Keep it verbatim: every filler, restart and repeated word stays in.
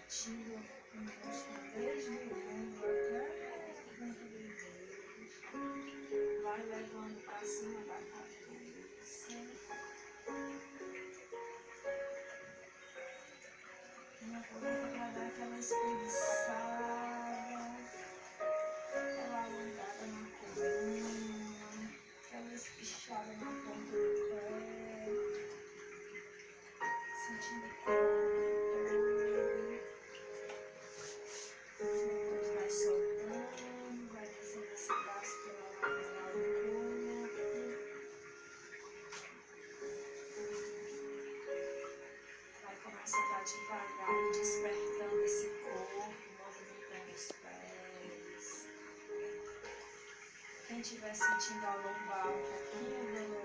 sentindo o músculo desde o ombro até o ponto dos dedos. Vai levando para cima da cabeça. E aproveita para dar aquela espreguiçada, aquela alongada na coluna, aquela espichada na ponta do pé, sentindo o corpo todo. Depois vai soltando, vai descendo esse braço pela lateral do corpo. Vai começando devagar e despertando esse corpo, movimentando os pés. Quem estiver sentindo a lombar um pouquinho dolorida,